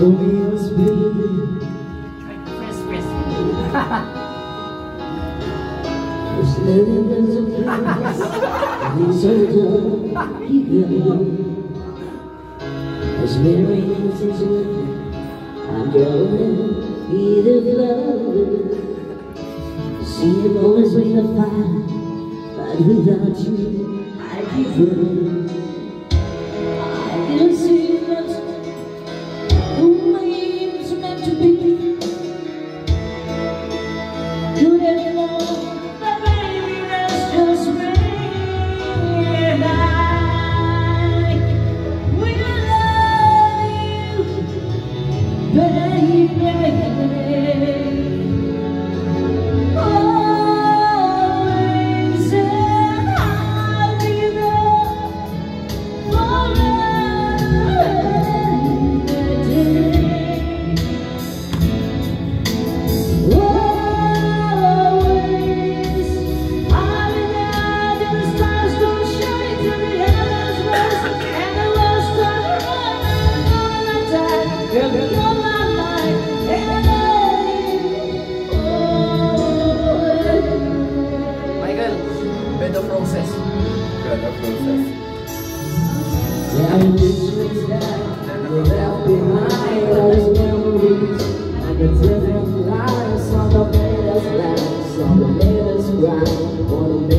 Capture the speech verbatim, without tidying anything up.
Romeo's baby. Chris, Chris. This living is a place. He's so dumb, he could. As Mary is with me, I'm going be the flood. See you always with a fire, but without you, I give up. I can see that who my aim's meant to be. Good anymore, but baby, that's just me. And I will love you, baby. The process. Yeah, the process. Yeah, I wish it was that we left behind those memories and the different lives on the latest lives, on the latest ground, on the